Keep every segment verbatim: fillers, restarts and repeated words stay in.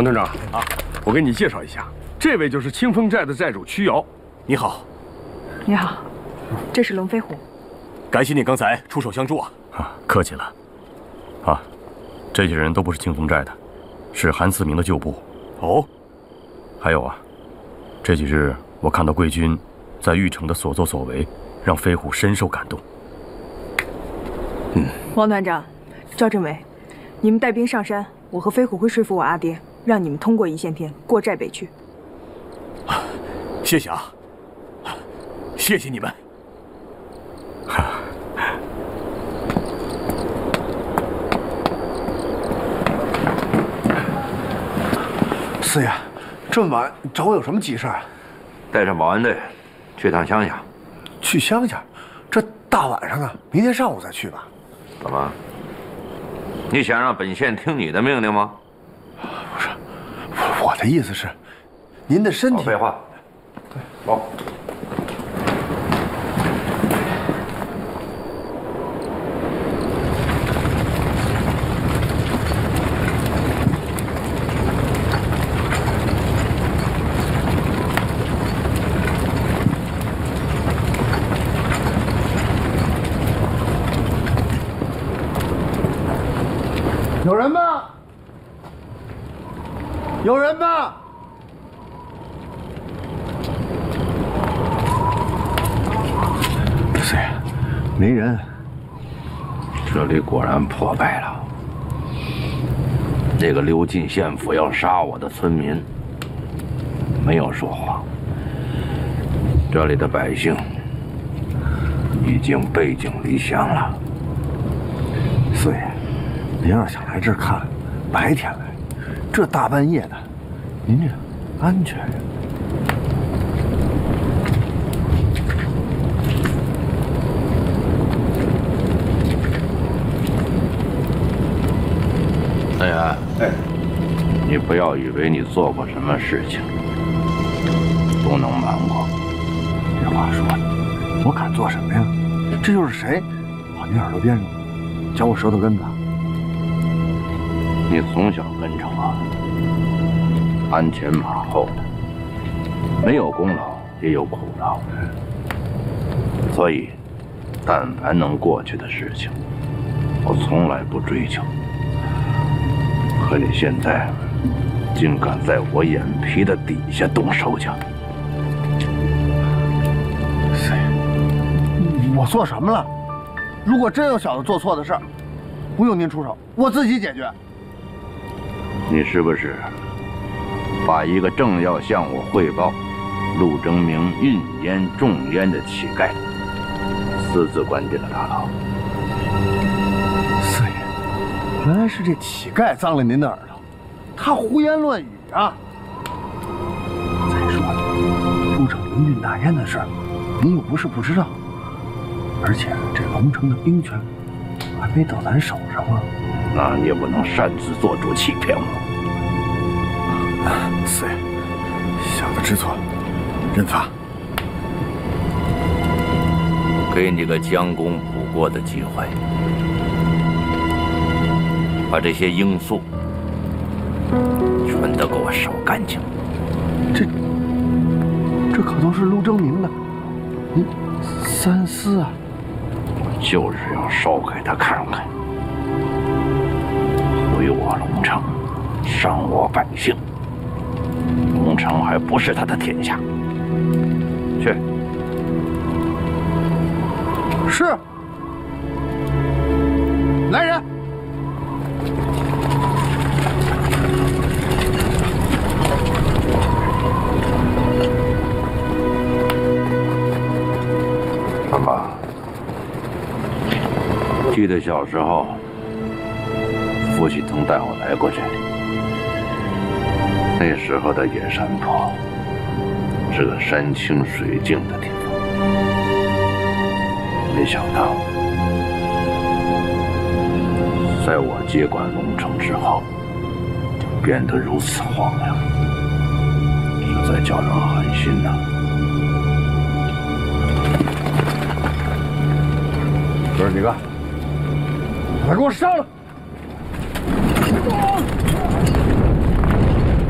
王团长啊，我给你介绍一下，这位就是清风寨的寨主曲瑶。 你好。 你好，这是龙飞虎。 感谢你刚才出手相助啊！ 啊，客气了。啊，这些人都不是清风寨的，是韩思明的旧部。 哦。 还有啊，这几日我看到贵军在玉城的所作所为，让飞虎深受感动。 嗯，王团长，赵政委，你们带兵上山，我和飞虎会说服我阿爹，让你们通过一线天过寨北去。 谢谢啊，谢谢你们。 四爷，这么晚找我有什么急事啊？ 带上保安队去趟乡下。 去乡下？这大晚上的，明天上午再去吧。 怎么？你想让本县听你的命令吗？ 不是，我的意思是，您的身体…… 废话。走。 有人吗？有人吗？四爷，没人。 这里果然破败了。那个刘进县府要杀我的村民，没有说谎。这里的百姓已经背井离乡了。 四爷。您要是想来这儿看，白天来，这大半夜的，您这安全呀？ 三元，哎，你不要以为你做过什么事情都能瞒我。 这话说的，我敢做什么呀？这又是谁跑你耳朵边上嚼我舌头根子？ 你从小跟着我，鞍前马后的，没有功劳也有苦劳，所以，但凡能过去的事情，我从来不追求。可你现在，竟敢在我眼皮的底下动手脚！ 四爷，我做什么了？如果真有小子做错的事儿，不用您出手，我自己解决。 你是不是把一个正要向我汇报陆征明运烟重烟的乞丐私自关进了大牢？ 四爷，原来是这乞丐脏了您的耳朵，他胡言乱语啊！再说了，陆征明运大烟的事儿，您又不是不知道，而且这龙城的兵权还没到咱手上啊。 那你也不能擅自做主欺骗我。 四爷，小的知错，认罚。 给你个将功补过的机会，把这些罂粟全都给我收干净。 这这可都是陆征明的，您三思啊！ 我就是要烧给他看看。毁我龙城，伤我百姓，龙城还不是他的天下。去。 是。来人！ 爸爸，记得小时候。父亲曾带我来过这里，那时候的野山坡是个山清水净的地方，没想到在我接管龙城之后，就变得如此荒凉，实在叫人寒心呐。 哥几个，把他给我杀了！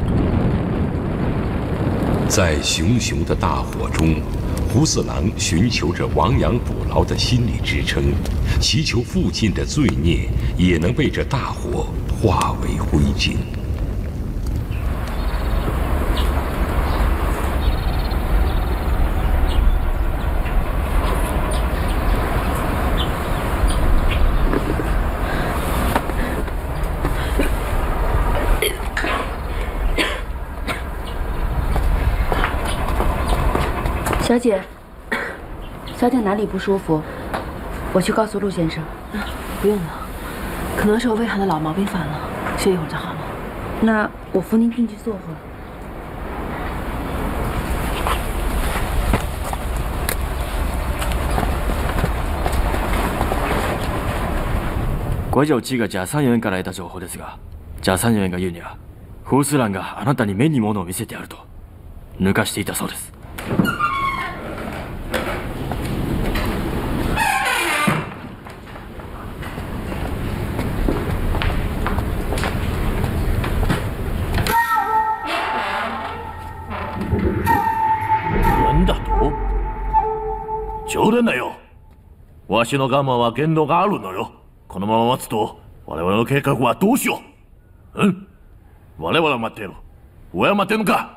在熊熊的大火中，胡四郎寻求着亡羊补牢的心理支撑，祈求父亲的罪孽也能被这大火化为灰烬。 小姐，小姐哪里不舒服？我去告诉陆先生。 不用了，可能是我胃寒的老毛病犯了，歇一会儿就好了。 那我扶您进去坐会儿。 これじゃうちがじゃあさんよんえんから得た情報ですが、じゃあさんよんえんが言うには、フースランがあなたに目に物を見せてやると抜かしていたそうです。 なんだと？冗談だよ。わしの我慢は限度があるのよ。このまま待つと我々の計画はどうしよう。うん？我々は待っている。上は待ってんのか？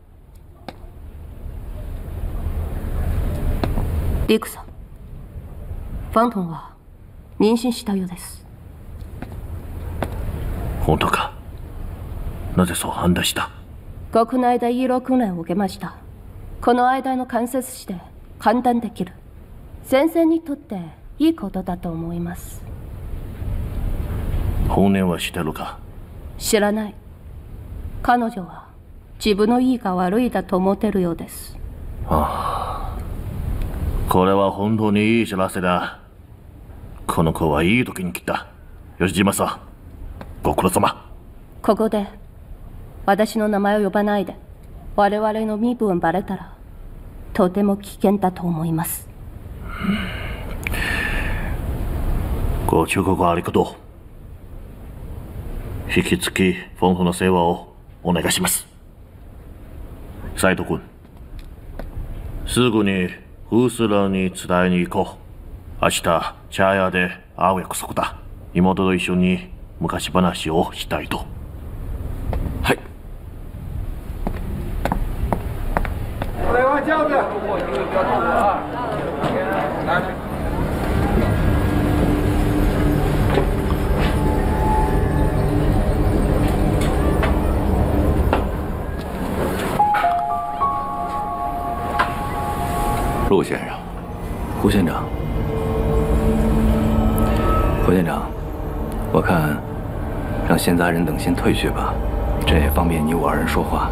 リクさん、ファントンは妊娠したようです。 本当か？なぜそう判断した？ 国内で医療訓練を受けました。この間の関節死で判断できる。先生にとっていいことだと思います。 本音はしてるか？ 知らない。彼女は自分のいいか悪いだと思ってるようです。 ああ、これは本当にいい知らせだ。この子はいい時に来た。吉島さん、ご苦労様。 ここで私の名前を呼ばないで。我々の身分バレたらとても危険だと思います。 ご忠告ありがとう。引き続きフォントの世話をお願いします。斉藤君、すぐにフースランに伝えに行こう。明日茶屋で会う約束だ。妹と一緒に昔話をしたいと。 はい。 来往轿子。 陆先生， 胡县长，胡县长，我看让闲杂人等先退去吧，这也方便你我二人说话。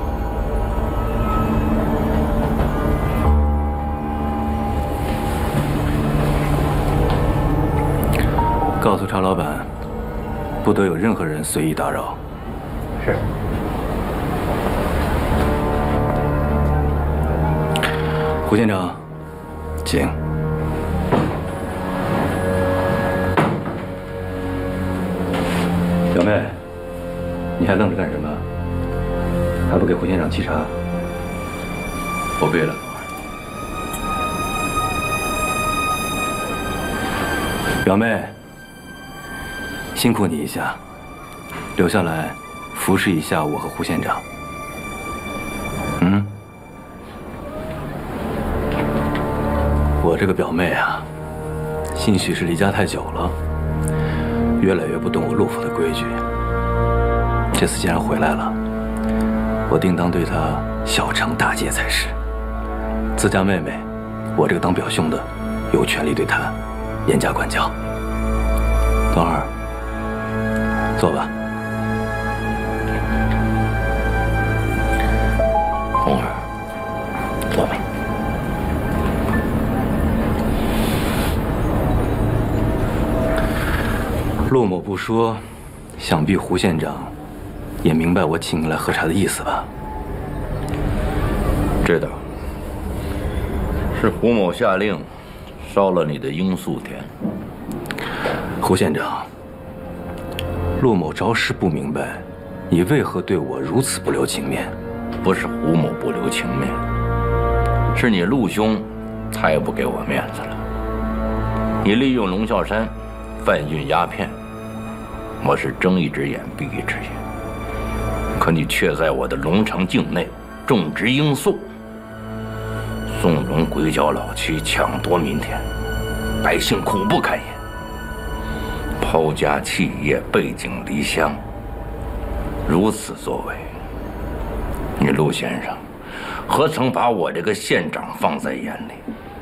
告诉查老板，不得有任何人随意打扰。 是。 胡县长，请。表妹，你还愣着干什么？还不给胡县长沏茶？ 不必了。 表妹。辛苦你一下，留下来服侍一下我和胡县长。嗯，我这个表妹啊，兴许是离家太久了，越来越不懂我陆府的规矩。这次既然回来了，我定当对她小惩大戒才是。自家妹妹，我这个当表兄的，有权利对她严加管教。等会儿。坐吧， 红儿，坐吧。 陆某不说，想必胡县长也明白我请你来喝茶的意思吧？ 知道，是胡某下令烧了你的罂粟田。 胡县长。陆某着实不明白，你为何对我如此不留情面。 不是胡某不留情面，是你陆兄太不给我面子了。你利用龙啸山贩运鸦片，我是睁一只眼闭一只眼，可你却在我的龙城境内种植罂粟，纵容鬼脚老七抢夺民田，百姓苦不堪言，抛家弃业，背井离乡。如此作为，你陆先生何曾把我这个县长放在眼里？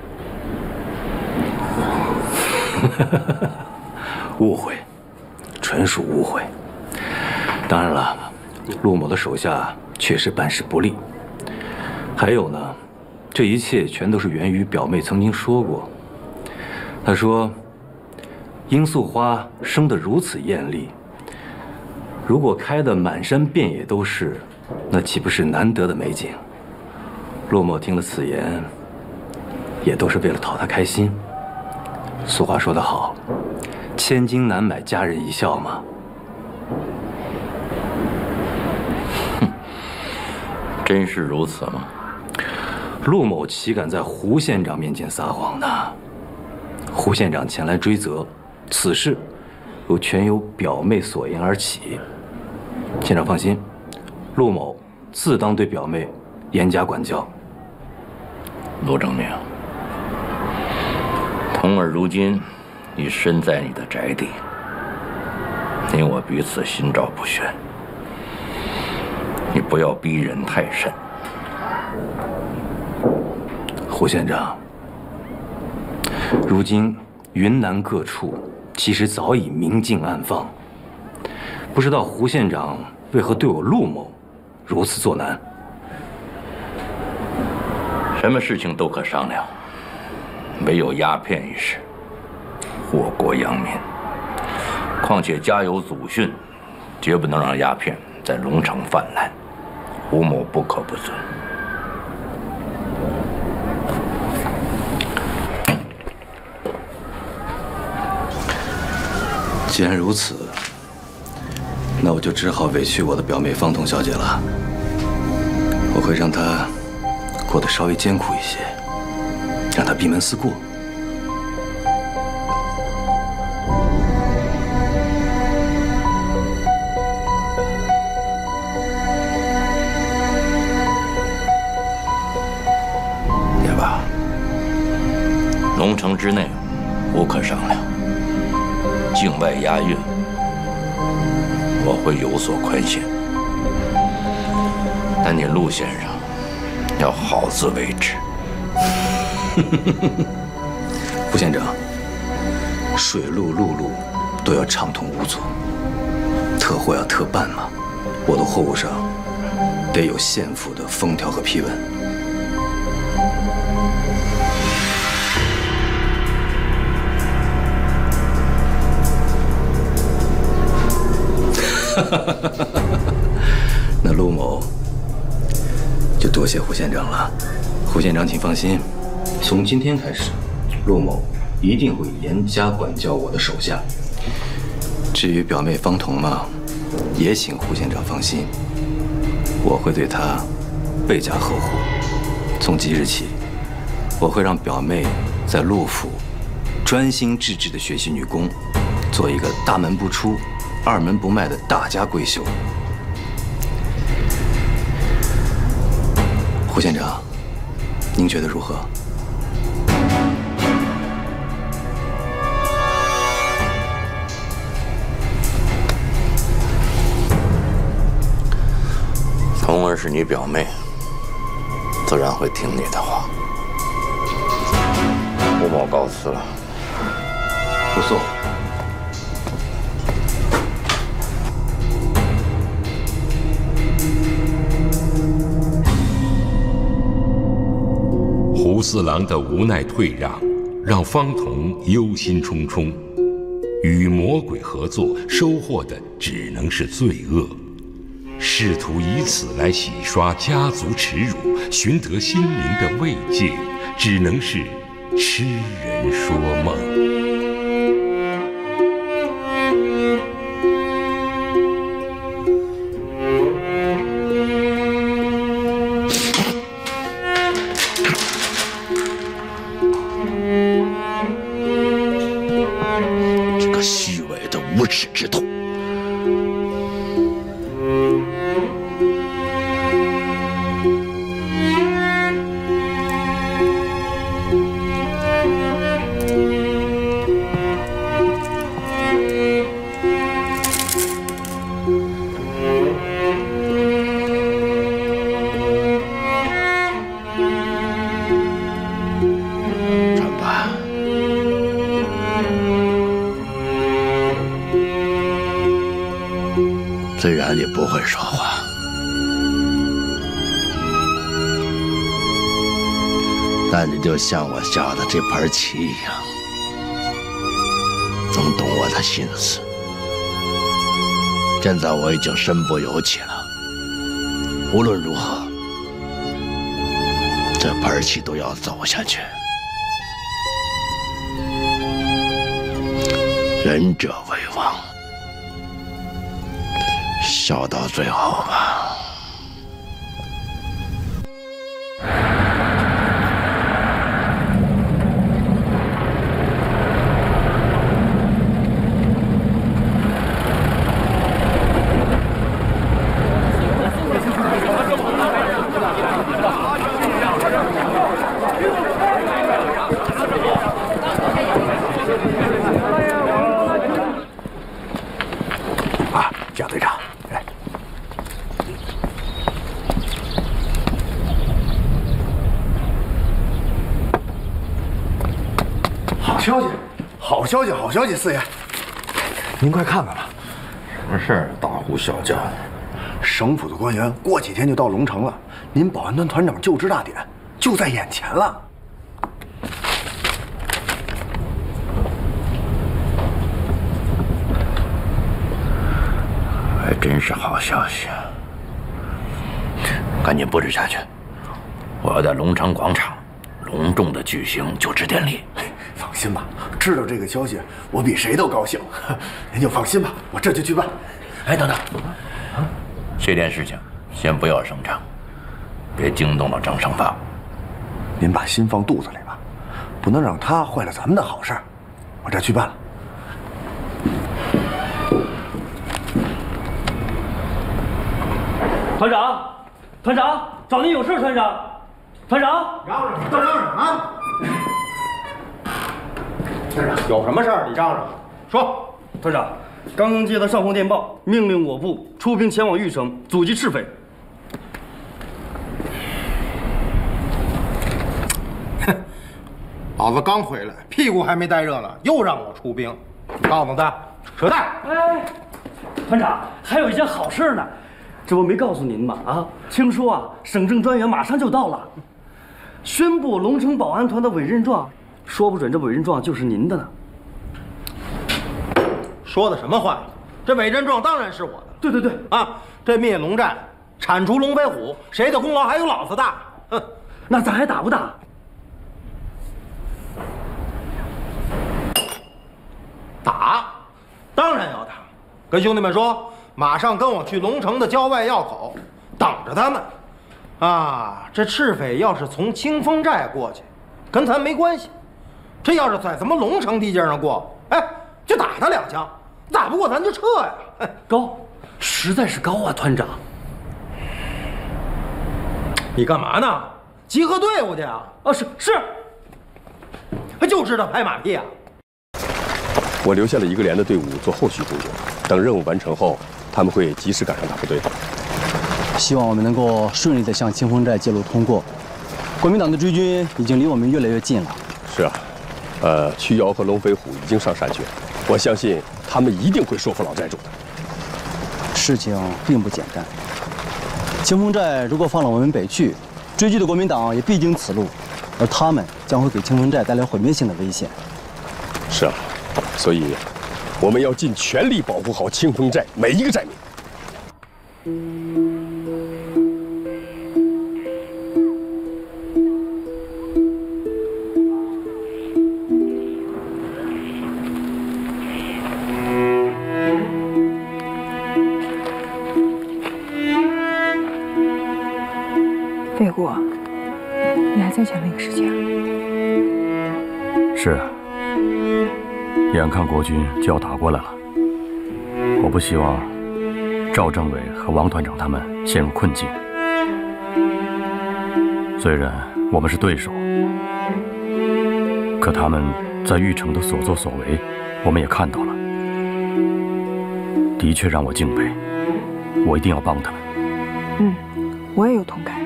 误会，纯属误会。当然了，陆某的手下确实办事不力。还有呢，这一切全都是源于表妹曾经说过。她说，罂粟花生得如此艳丽，如果开得满山遍野都是，那岂不是难得的美景？陆某听了此言，也都是为了讨她开心。俗话说得好，千金难买佳人一笑嘛。 哼，真是如此吗？ 陆某岂敢在胡县长面前撒谎呢？胡县长前来追责，此事又全由表妹所言而起。县长放心，陆某自当对表妹严加管教。 陆正明，童儿如今已身在你的宅邸，你我彼此心照不宣，你不要逼人太甚。 胡县长，如今云南各处其实早已明镜暗放，不知道胡县长为何对我陆某如此作难？ 什么事情都可商量，唯有鸦片一事，祸国殃民。况且家有祖训，绝不能让鸦片在龙城泛滥，胡某不可不遵。 既然如此，那我就只好委屈我的表妹方彤小姐了。我会让她过得稍微艰苦一些，让她闭门思过。 也罢，龙城之内无可商量，境外押运我会有所宽限，但你陆先生要好自为之。 胡县长，水路陆路都要畅通无阻，特货要特办嘛，我的货物上得有县府的封条和批文。那陆某就多谢胡县长了。胡县长，请放心，从今天开始，陆某一定会严加管教我的手下。至于表妹方彤嘛，也请胡县长放心，我会对她倍加呵护。从即日起，我会让表妹在陆府专心致志地学习女工，做一个大门不出、二门不迈的大家闺秀。胡县长，您觉得如何？ 童儿是你表妹，自然会听你的话。胡某告辞了。 不送。 胡四郎的无奈退让，让方彤忧心忡忡。与魔鬼合作，收获的只能是罪恶。试图以此来洗刷家族耻辱，寻得心灵的慰藉，只能是痴人说梦。 来你不会说话，但你就像我下的这盘棋一样，能懂我的心思。现在我已经身不由己了，无论如何，这盘棋都要走下去。仁者为王，笑到最后吧。 贾队长，哎，好消息，好消息，好消息，四爷，您快看看吧。 什么事儿？大呼小叫。 省府的官员过几天就到龙城了，您保安团团长就职大典就在眼前了。 还真是好消息啊！赶紧布置下去，我要在龙城广场隆重的举行就职典礼。 放心吧，知道这个消息，我比谁都高兴。您就放心吧，我这就去办。 哎，等等，这件事情先不要声张，别惊动了张胜发。 您把心放肚子里吧，不能让他坏了咱们的好事儿。我这去办了。 团长，团长，找您有事，团长。团长， 嚷嚷，都嚷嚷啊！团长，有什么事儿你嚷嚷，说。 团长，刚刚接到上峰电报，命令我部出兵前往玉城阻击赤匪。 哼，老子刚回来，屁股还没待热呢，又让我出兵。告诉他，扯淡！ 哎，团长，还有一件好事呢。这不没告诉您吗？啊，听说啊，省政专员马上就到了，宣布龙城保安团的委任状，说不准这委任状就是您的呢。 说的什么话？这委任状当然是我的。 对对对， 啊，这灭龙战、铲除龙飞虎，谁的功劳还有老子大？哼， 那咱还打不打？ 打，当然要打。跟兄弟们说。马上跟我去龙城的郊外要口，等着他们。啊，这赤匪要是从清风寨过去，跟咱没关系；这要是在咱们龙城地界上过，哎，就打他两枪，打不过咱就撤呀。 高，实在是高啊，团长。 你干嘛呢？集合队伍去啊？ 啊，是是。 就知道拍马屁啊！ 我留下了一个连的队伍做后续工作，等任务完成后。他们会及时赶上大部队的。 希望我们能够顺利地向清风寨接路通过。国民党的追军已经离我们越来越近了。 是啊，呃，曲瑶和龙飞虎已经上山去了，我相信他们一定会说服老寨主的。 事情并不简单。清风寨如果放了我们北去，追击的国民党也必经此路，而他们将会给清风寨带来毁灭性的危险。 是啊，所以。我们要尽全力保护好清风寨每一个寨民。 飞虎，你还在想那个事情啊？ 是啊。眼看国军就要打过来了，我不希望赵政委和王团长他们陷入困境。虽然我们是对手，可他们在玉城的所作所为，我们也看到了，的确让我敬佩。我一定要帮他们。 嗯，我也有同感。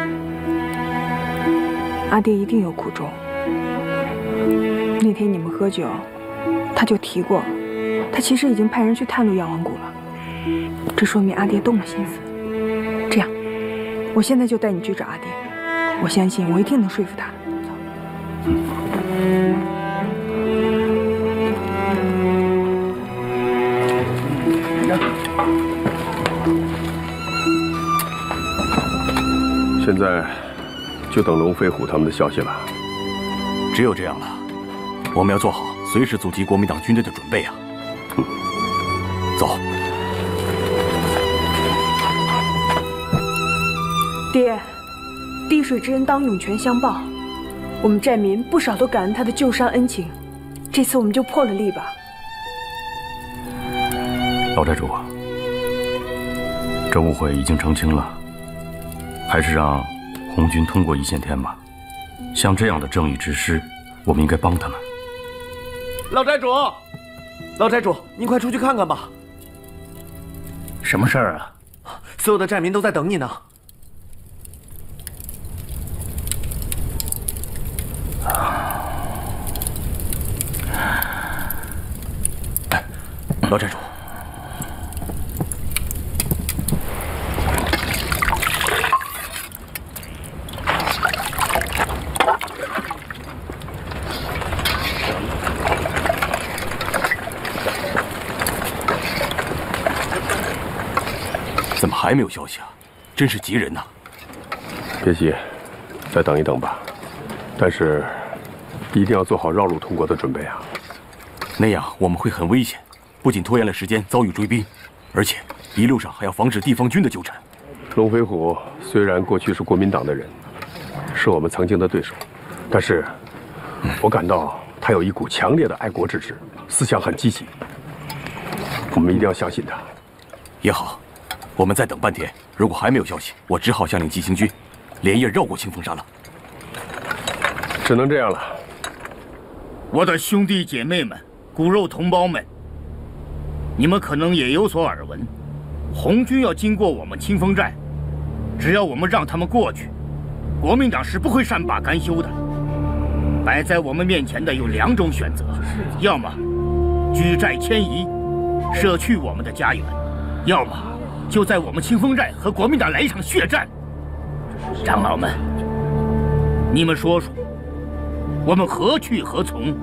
阿爹一定有苦衷。那天你们喝酒。他就提过，他其实已经派人去探路药王谷了。 这说明阿爹动了心思。这样，我现在就带你去找阿爹，我相信我一定能说服他的。嗯。 现在就等龙飞虎他们的消息了。 只有这样了，我们要做好随时阻击国民党军队的准备啊！嗯、走。 爹，滴水之恩当涌泉相报，我们寨民不少都感恩他的救伤恩情，这次我们就破了例吧。 老寨主，这误会已经澄清了，还是让红军通过一线天吧。像这样的正义之师，我们应该帮他们。 老寨主，老寨主，您快出去看看吧。 什么事儿啊？ 所有的寨民都在等你呢。 哎，老寨主。怎么还没有消息啊？真是急人呐！ 别急，再等一等吧。但是，一定要做好绕路通过的准备啊！ 那样我们会很危险，不仅拖延了时间，遭遇追兵，而且一路上还要防止地方军的纠缠。 龙飞虎虽然过去是国民党的人，是我们曾经的对手，但是，我感到他有一股强烈的爱国之志，思想很积极。我们一定要相信他。 也好。我们再等半天，如果还没有消息，我只好下令急行军，连夜绕过清风山了。 只能这样了。 我的兄弟姐妹们、骨肉同胞们，你们可能也有所耳闻，红军要经过我们清风寨，只要我们让他们过去，国民党是不会善罢甘休的。摆在我们面前的有两种选择，要么举寨迁移，舍去我们的家园，要么就在我们清风寨和国民党来一场血战。长老们，你们说说，我们何去何从？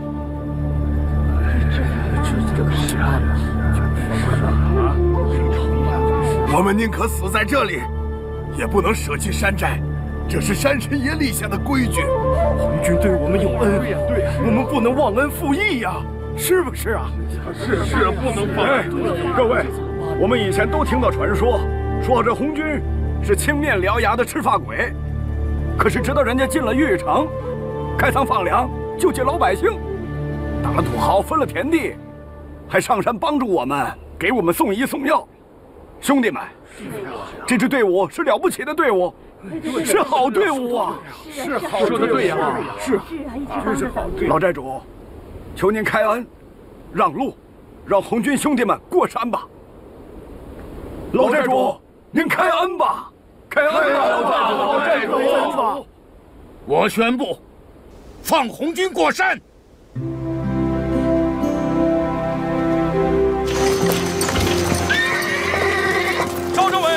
我们宁可死在这里，也不能舍弃山寨，这是山神爷立下的规矩。 红军对我们有恩，我们不能忘恩负义呀，是不是啊？ 是是，不能忘恩。 各位。我们以前都听到传说，说这红军是青面獠牙的赤发鬼，可是直到人家进了玉城，开仓放粮，救济老百姓，打了土豪，分了田地，还上山帮助我们，给我们送医送药。兄弟们，这支队伍是了不起的队伍，是好队伍啊！ 是好，说的对呀，是，真是好队伍。 老寨主，求您开恩，让路，让红军兄弟们过山吧。老寨主，您开恩吧！开恩吧，老寨主！老寨主， 我宣布，放红军过山。 赵政委，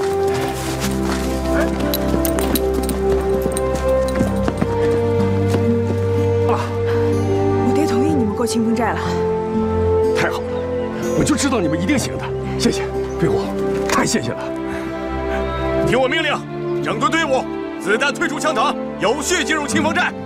啊，我爹同意你们过清风寨了。 太好了，我就知道你们一定行的，谢谢飞虎。太谢谢了！ 听我命令，整顿队伍，子弹退出枪膛，有序进入清风寨。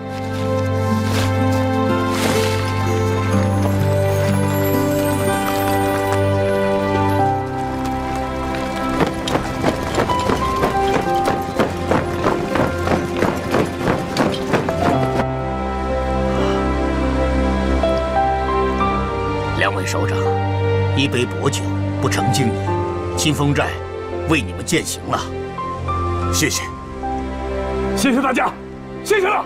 两位首长，一杯薄酒不成敬意。清风寨为你们践行了，谢谢， 谢谢大家，谢谢了。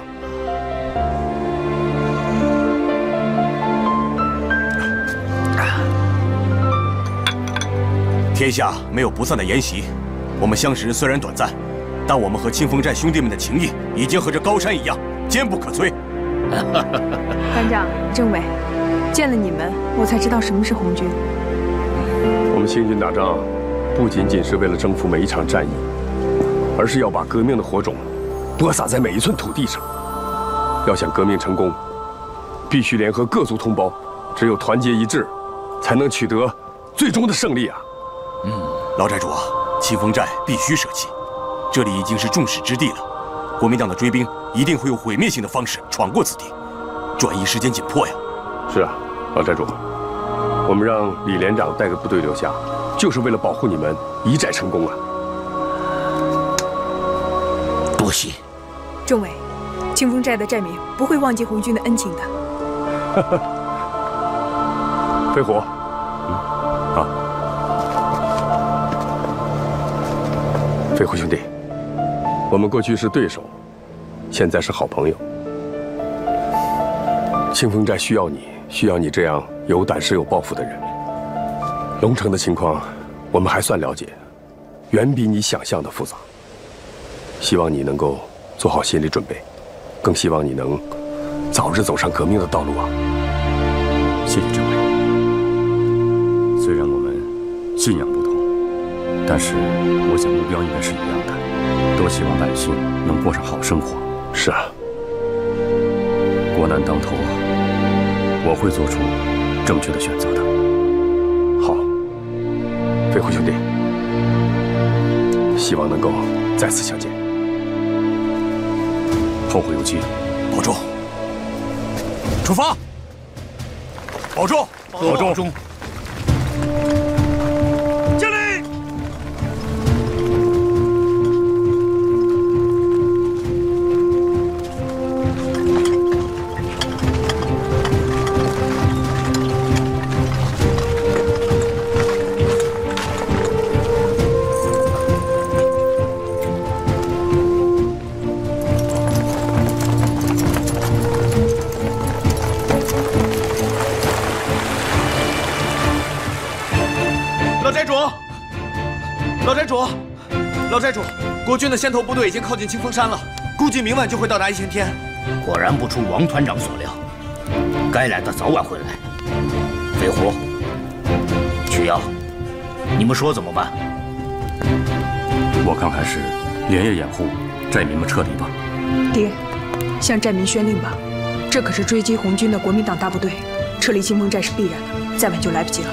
天下没有不散的筵席，我们相识虽然短暂，但我们和清风寨兄弟们的情谊已经和这高山一样坚不可摧。 班长、政委，见了你们，我才知道什么是红军。 我们清军打仗，不仅仅是为了征服每一场战役，而是要把革命的火种播撒在每一寸土地上。要想革命成功，必须联合各族同胞，只有团结一致，才能取得最终的胜利啊！ 嗯，老寨主啊，清风寨必须舍弃，这里已经是众矢之的了。国民党的追兵一定会用毁灭性的方式闯过此地，转移时间紧迫呀！ 是啊，老寨主，我们让李连长带个部队留下，就是为了保护你们一寨成功啊！ 多谢。 政委，清风寨的寨民不会忘记红军的恩情的。 飞虎，嗯，好。飞虎兄弟，我们过去是对手，现在是好朋友。清风寨需要你，需要你这样有胆识、有抱负的人。龙城的情况，我们还算了解，远比你想象的复杂。希望你能够做好心理准备，更希望你能早日走上革命的道路啊！ 谢谢政委。虽然我们信仰不同，但是我想目标应该是一样的，都希望百姓能过上好生活。 是啊， 国难当头，我会做出正确的选择的。 好，飞虎兄弟，希望能够再次相见。 后会有期， 保重。出发，保重， 保重。 敬礼。 老寨主，老寨主，国军的先头部队已经靠近清风山了，估计明晚就会到达一线天。 果然不出王团长所料，该来的早晚会来。飞虎、曲瑶，你们说怎么办？ 我看还是连夜掩护寨民们撤离吧。 爹，向寨民宣令吧，这可是追击红军的国民党大部队，撤离清风寨是必然的，再晚就来不及了。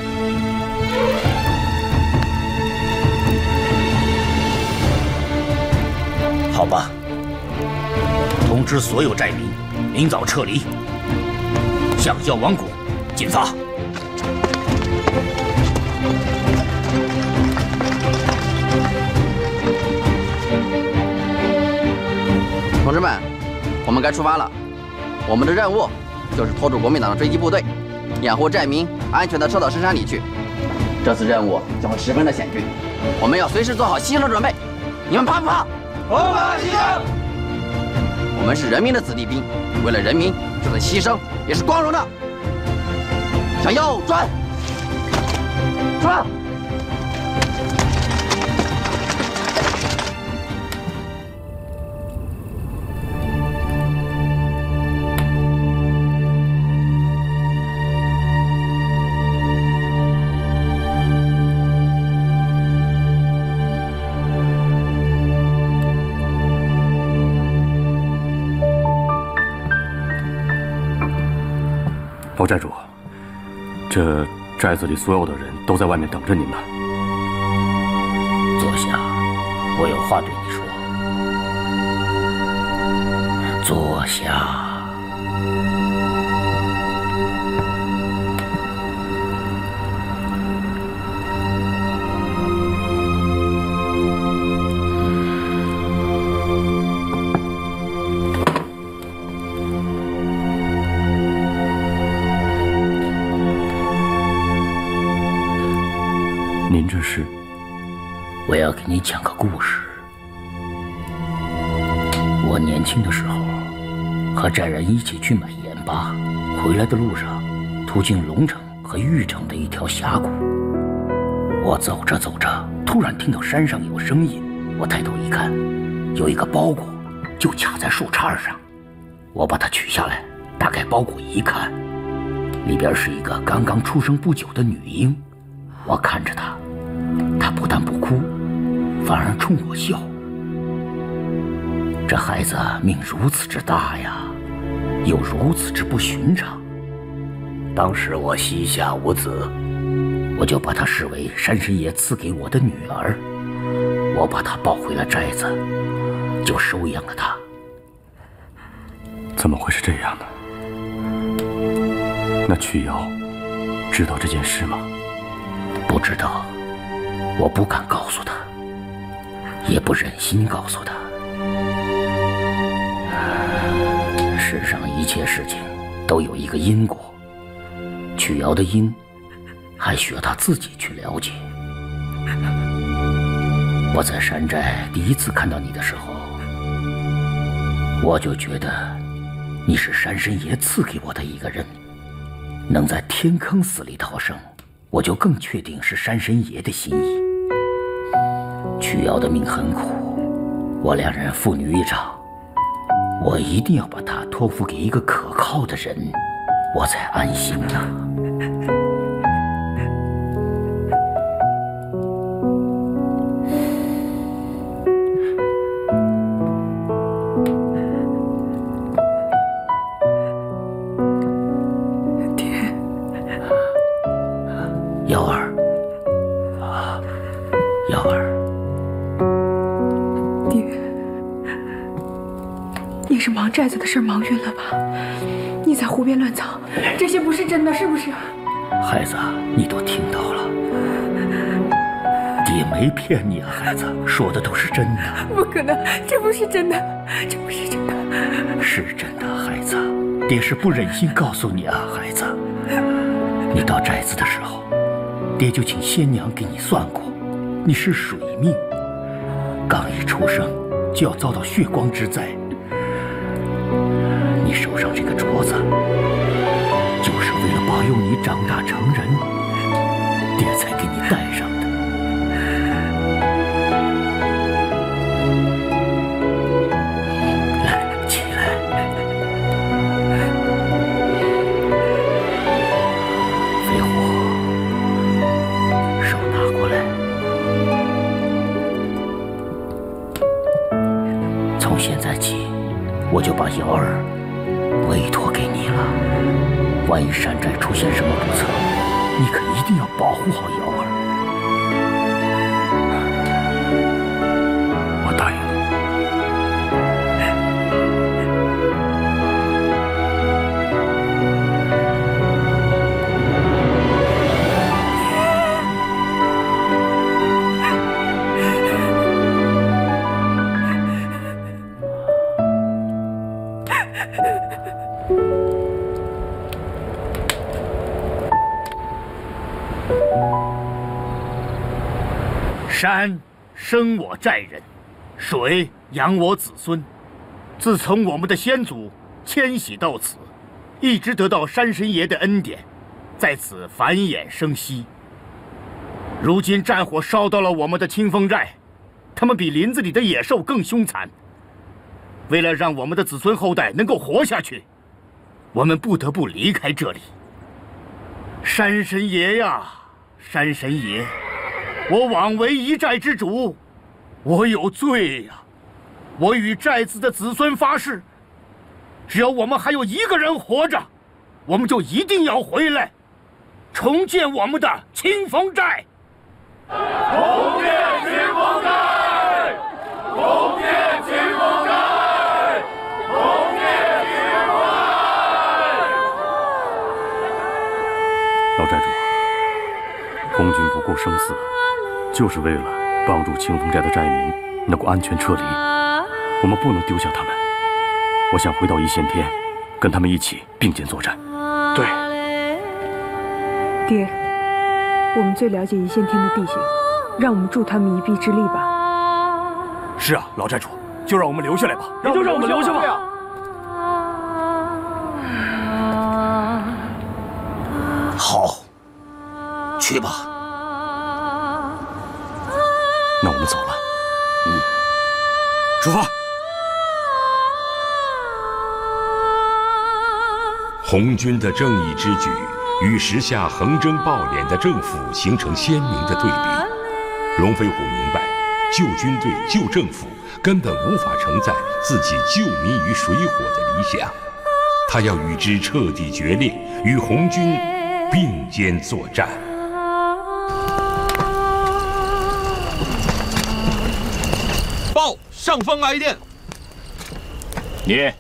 好吧，通知所有寨民，明早撤离，向药王谷进发。 同志们，我们该出发了。我们的任务就是拖住国民党的追击部队，掩护寨民安全地撤到深山里去。这次任务将会十分的险峻，我们要随时做好牺牲的准备。你们怕不怕？不怕牺牲。我们是人民的子弟兵，为了人民，就算牺牲也是光荣的。向右转，转。 包寨主，这寨子里所有的人都在外面等着您呢。 坐下，我有话对你说。坐下。 您这是？ 我要给你讲个故事。我年轻的时候，和寨人一起去买盐巴，回来的路上，途经龙城和玉城的一条峡谷。我走着走着，突然听到山上有声音，我抬头一看，有一个包裹，就卡在树杈上。我把它取下来，打开包裹一看，里边是一个刚刚出生不久的女婴。 我看着他，他不但不哭，反而冲我笑。这孩子命如此之大呀，又如此之不寻常。当时我膝下无子，我就把她视为山神爷赐给我的女儿。我把她抱回了寨子，就收养了她。 怎么会是这样呢？那曲瑶知道这件事吗？ 不知道，我不敢告诉她，也不忍心告诉她。世上一切事情都有一个因果，曲瑶的因还需要她自己去了解。我在山寨第一次看到你的时候，我就觉得你是山神爷赐给我的一个人，能在天坑死里逃生，我就更确定是山神爷的心意。曲瑶的命很苦，我两人父女一场，我一定要把她托付给一个可靠的人，我才安心呐。瑶儿，瑶儿， 爹，你是忙寨子的事忙晕了吧？你在胡编乱造，这些不是真的，是不是？ 孩子，你都听到了，爹没骗你啊，孩子，说的都是真的。 不可能，这不是真的，这不是真的。 是真的，孩子，爹是不忍心告诉你啊，孩子。你到寨子的时候，爹就请仙娘给你算过，你是水命，刚一出生就要遭到血光之灾。你手上这个镯子，就是为了保佑你长大成人，爹才给你戴上的。来，起来。飞虎，手拿过来。从现在起，我就把瑶儿委托给你了。万一山寨出现什么不测，你可一定要保护好瑶儿。 我答应了。 山生我寨人，水养我子孙。自从我们的先祖迁徙到此，一直得到山神爷的恩典，在此繁衍生息。如今战火烧到了我们的清风寨，他们比林子里的野兽更凶残。为了让我们的子孙后代能够活下去，我们不得不离开这里。山神爷呀，山神爷！我枉为一寨之主，我有罪呀！我与寨子的子孙发誓，只要我们还有一个人活着，我们就一定要回来，重建我们的清风寨。 重建清风寨！重建清风寨！重建清风寨！ 老寨主，红军不顾生死，就是为了帮助清风寨的寨民能够安全撤离，我们不能丢下他们。我想回到一线天，跟他们一起并肩作战。 对， 爹，我们最了解一线天的地形，让我们助他们一臂之力吧。 是啊，老寨主，就让我们留下来吧。 也就让我们留下吧。 好，去吧。 那我们走了。 嗯，出发。 红军的正义之举与时下横征暴敛的政府形成鲜明的对比。龙飞虎明白，救军队、救政府根本无法承载自己救民于水火的理想，他要与之彻底决裂，与红军并肩作战。 报上峰来电， 你。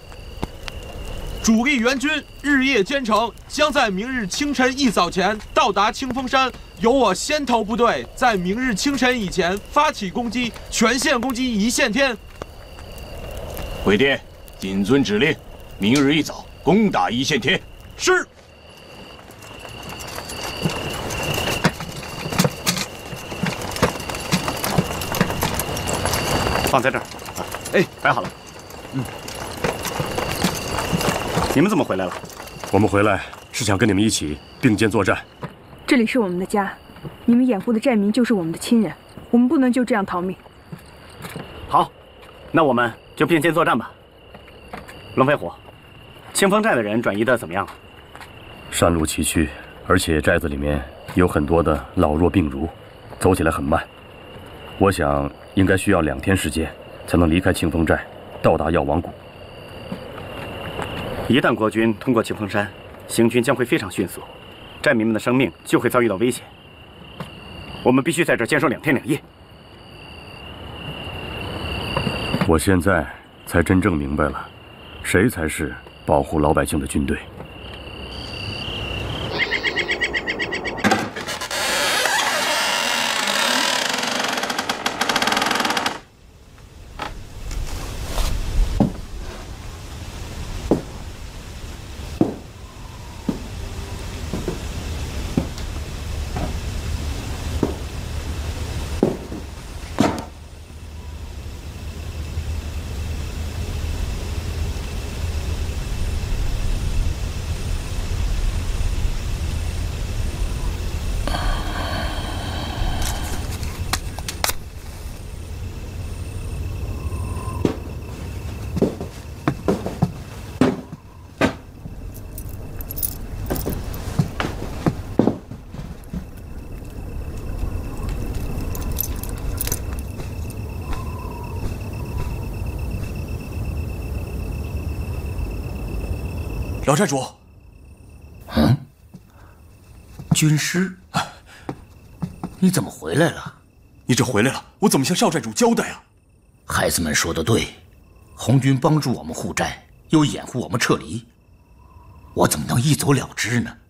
主力援军日夜兼程，将在明日清晨一早前到达清风山。由我先头部队在明日清晨以前发起攻击，全线攻击一线天。 回电，谨遵指令，明日一早攻打一线天。 是。 放在这儿。哎，摆好了。嗯。 你们怎么回来了？ 我们回来是想跟你们一起并肩作战。 这里是我们的家，你们掩护的寨民就是我们的亲人，我们不能就这样逃命。 好，那我们就并肩作战吧。龙飞虎，清风寨的人转移的怎么样了？ 山路崎岖，而且寨子里面有很多的老弱病孺，走起来很慢。我想应该需要两天时间才能离开清风寨，到达药王谷。 一旦国军通过清风山，行军将会非常迅速，寨民们的生命就会遭遇到危险。我们必须在这坚守两天两夜。 我现在才真正明白了，谁才是保护老百姓的军队。 老寨主， 嗯，军师，你怎么回来了？ 你这回来了，我怎么向少寨主交代啊？ 孩子们说的对，红军帮助我们护寨，又掩护我们撤离，我怎么能一走了之呢？